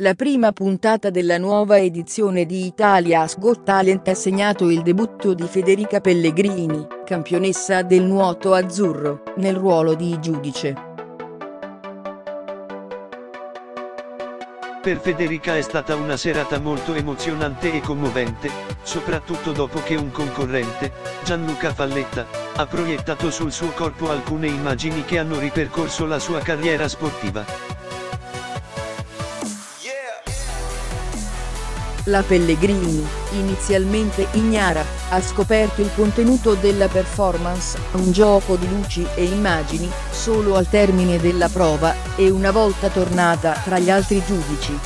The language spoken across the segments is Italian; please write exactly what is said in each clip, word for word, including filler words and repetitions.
La prima puntata della nuova edizione di Italia's Got Talent ha segnato il debutto di Federica Pellegrini, campionessa del nuoto azzurro, nel ruolo di giudice. Per Federica è stata una serata molto emozionante e commovente, soprattutto dopo che un concorrente, Gianluca Falletta, ha proiettato sul suo corpo alcune immagini che hanno ripercorso la sua carriera sportiva. La Pellegrini, inizialmente ignara, ha scoperto il contenuto della performance, un gioco di luci e immagini, solo al termine della prova, e una volta tornata tra gli altri giudici.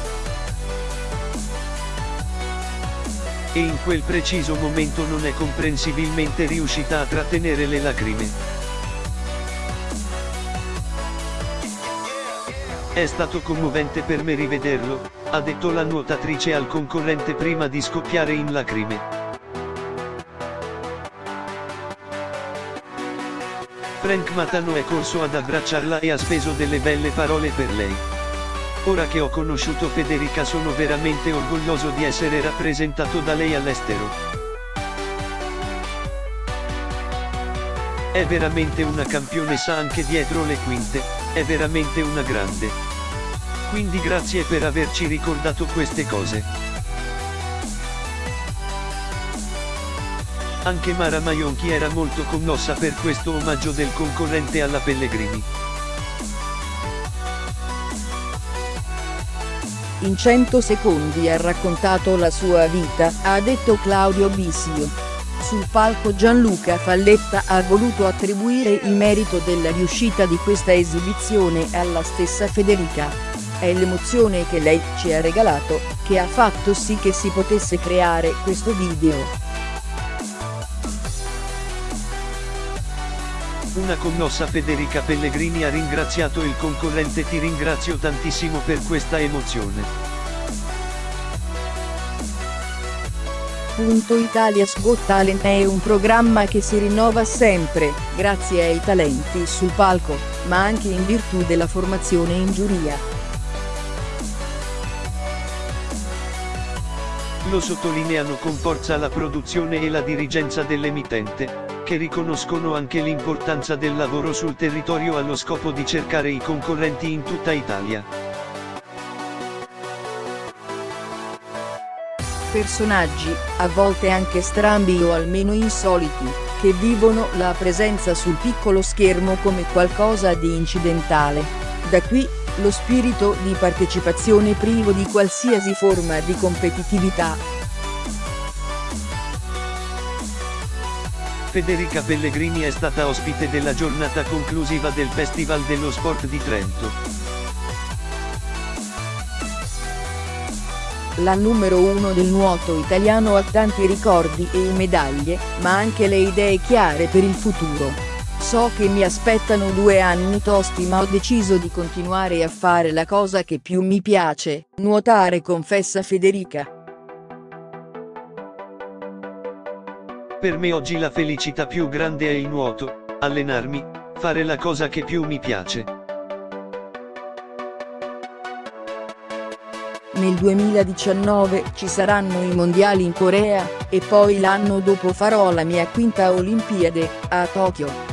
E in quel preciso momento non è comprensibilmente riuscita a trattenere le lacrime. È stato commovente per me rivederlo, ha detto la nuotatrice al concorrente prima di scoppiare in lacrime. Frank Matano è corso ad abbracciarla e ha speso delle belle parole per lei. Ora che ho conosciuto Federica sono veramente orgoglioso di essere rappresentato da lei all'estero. È veramente una campionessa anche dietro le quinte, è veramente una grande. Quindi grazie per averci ricordato queste cose. Anche Mara Maionchi era molto commossa per questo omaggio del concorrente alla Pellegrini. In cento secondi ha raccontato la sua vita, ha detto Claudio Bisio. Sul palco Gianluca Falletta ha voluto attribuire il merito della riuscita di questa esibizione alla stessa Federica. È l'emozione che lei ci ha regalato, che ha fatto sì che si potesse creare questo video. Una commossa Federica Pellegrini ha ringraziato il concorrente. Ti ringrazio tantissimo per questa emozione. Italia's Got Talent è un programma che si rinnova sempre, grazie ai talenti sul palco, ma anche in virtù della formazione in giuria. Lo sottolineano con forza la produzione e la dirigenza dell'emittente, che riconoscono anche l'importanza del lavoro sul territorio allo scopo di cercare i concorrenti in tutta Italia. Personaggi, a volte anche strambi o almeno insoliti, che vivono la presenza sul piccolo schermo come qualcosa di incidentale. Da qui, lo spirito di partecipazione privo di qualsiasi forma di competitività. Federica Pellegrini è stata ospite della giornata conclusiva del Festival dello Sport di Trento. La numero uno del nuoto italiano ha tanti ricordi e medaglie, ma anche le idee chiare per il futuro. So che mi aspettano due anni tosti, ma ho deciso di continuare a fare la cosa che più mi piace, nuotare, confessa Federica. Per me oggi la felicità più grande è il nuoto, allenarmi, fare la cosa che più mi piace. Nel duemiladiciannove ci saranno i mondiali in Corea, e poi l'anno dopo farò la mia quinta Olimpiade, a Tokyo.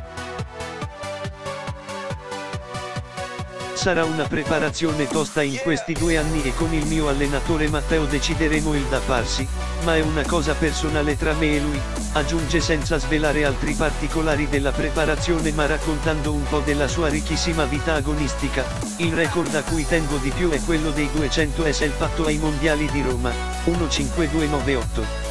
Sarà una preparazione tosta in questi due anni e con il mio allenatore Matteo decideremo il da farsi, ma è una cosa personale tra me e lui, aggiunge senza svelare altri particolari della preparazione ma raccontando un po' della sua ricchissima vita agonistica. Il record a cui tengo di più è quello dei duecento S L fatto ai mondiali di Roma, uno cinque due nove otto.